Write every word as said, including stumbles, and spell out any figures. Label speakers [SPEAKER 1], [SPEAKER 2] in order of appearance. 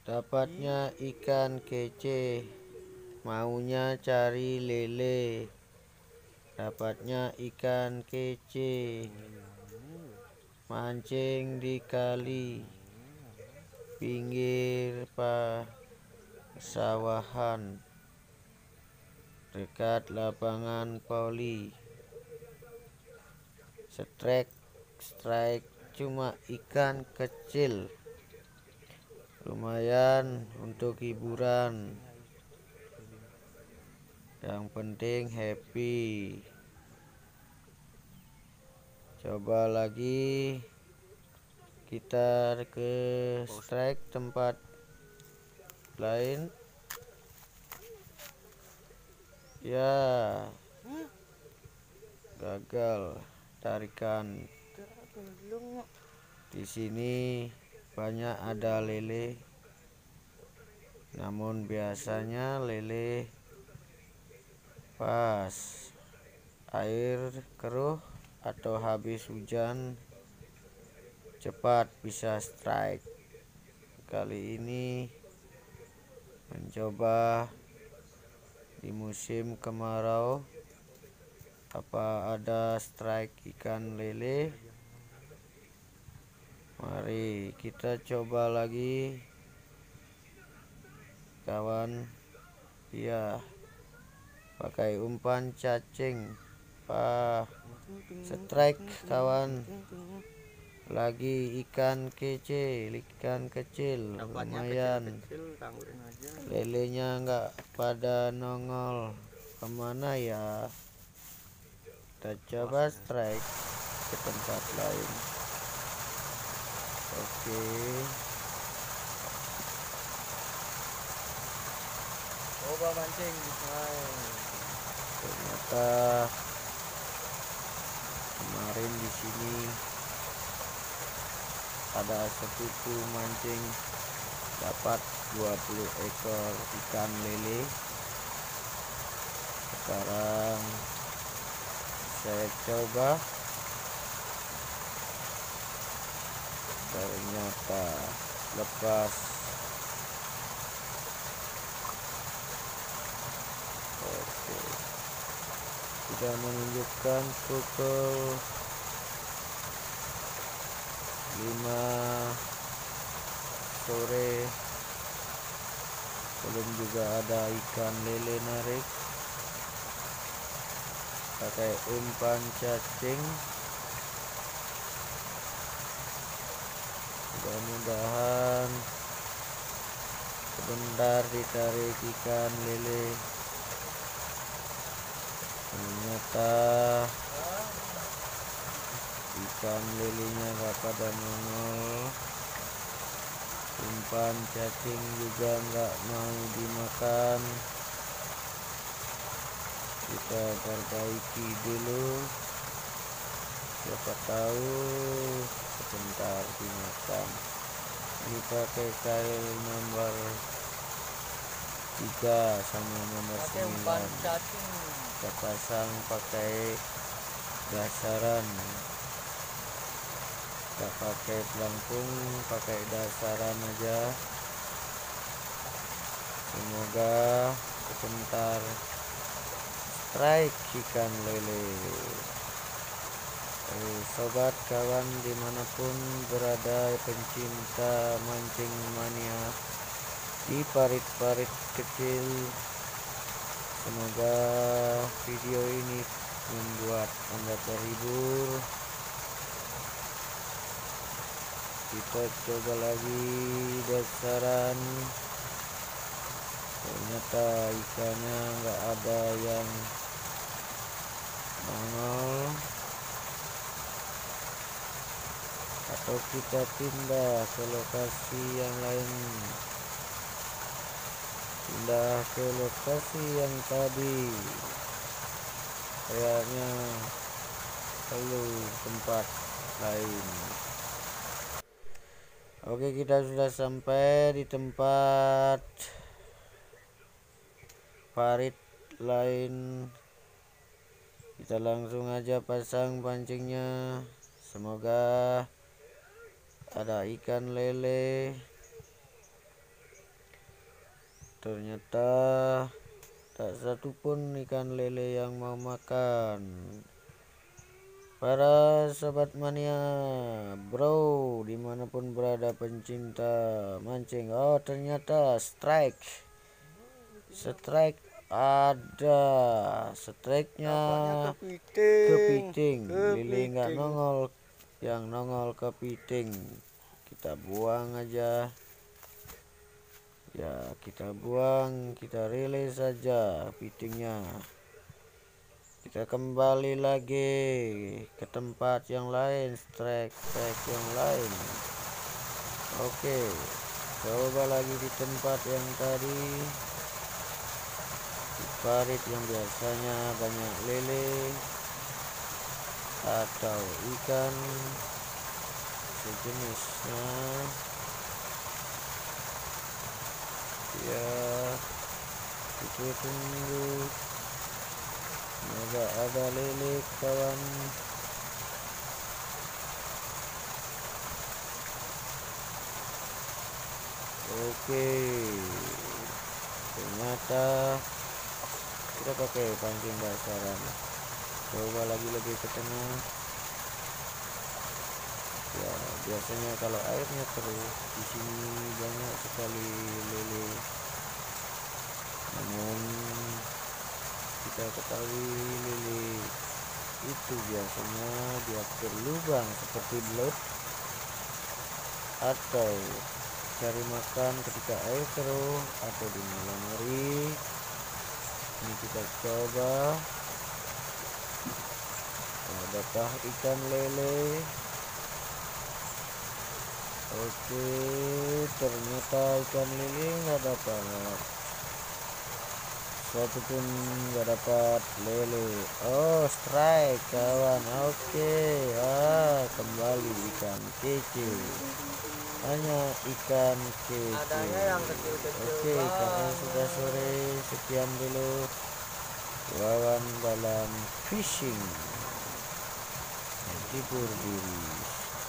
[SPEAKER 1] Dapatnya ikan kece, maunya cari lele. Dapatnya ikan kece, mancing di kali pinggir persawahan dekat lapangan voli. Strike, strike, cuma ikan kecil, lumayan untuk hiburan. Yang penting happy. Coba lagi kita ke strike tempat lain. Ya, gagal tarikan. Di sini banyak ada lele, namun biasanya lele pas air keruh atau habis hujan cepat bisa strike. Kali ini mencoba di musim kemarau, apa ada strike ikan lele. Mari kita coba lagi, kawan. Ya, pakai umpan cacing. Wah, strike kawan. Lagi ikan kece, ikan kecil, lumayan. Lelenya nggak pada nongol, kemana ya? Kita coba strike ke tempat lain. Oke,
[SPEAKER 2] coba mancing.
[SPEAKER 1] ternyata kemarin di sini ada sepupu mancing dapat dua puluh ekor ikan lele. Sekarang saya coba, ternyata lepas. Oke, sudah menunjukkan pukul lima sore, belum juga ada ikan lele narik. Pakai umpan cacing, mudah-mudahan sebentar ditarik ikan lele. Ternyata ikan lelenya gak pada nongol, umpan cacing juga nggak mau dimakan. Kita perbaiki dulu, siapa tahu sebentar dimakan. Ini pakai kail nomor tiga sama nomor sembilan. Kita pasang pakai dasaran, kita pakai pelampung, pakai dasaran aja. Semoga sebentar strike ikan lele. Eh, sobat kawan dimanapun berada, pencinta mancing mania di parit-parit kecil, semoga video ini membuat Anda terhibur. Kita coba lagi dasaran. Ternyata ikannya nggak ada yang nongol. Atau kita pindah ke lokasi yang lain, pindah ke lokasi yang tadi, kayaknya perlu tempat lain. Oke, kita sudah sampai di tempat parit lain. Kita langsung aja pasang pancingnya. Semoga ada ikan lele. ternyata tak satupun ikan lele yang mau makan. Para sobat mania bro, dimanapun berada pencinta mancing, oh ternyata strike strike ada strike-nya kepiting. Lili nggak nongol, yang nongol kepiting. Kita buang aja ya, kita buang, kita rilis saja pitingnya. Kita kembali lagi ke tempat yang lain, strike strike yang lain. Oke, coba lagi di tempat yang tadi, di parit yang biasanya banyak lele atau ikan sejenisnya. Ya, kita tunggu. Semoga ada lele kawan. Oke, ternyata kita pakai pancing dasaran. Coba lagi lebih ke tengah. Ya, biasanya kalau airnya terus di sini banyak sekali lele. Namun kita ketahui lele itu biasanya dia berlubang seperti belut atau cari makan ketika air keruh atau di malam hari. Ini kita coba, adakah ikan lele? Oke, ternyata ikan lele nggak dapat satu pun, nggak dapat lele. Oh, strike kawan. Oke, ah kembali ikan kece, hanya ikan kece.
[SPEAKER 2] Adanya yang kecil-kecil.
[SPEAKER 1] Oke, karena sudah sore, sekian dulu Wawan dalam fishing hibur diri.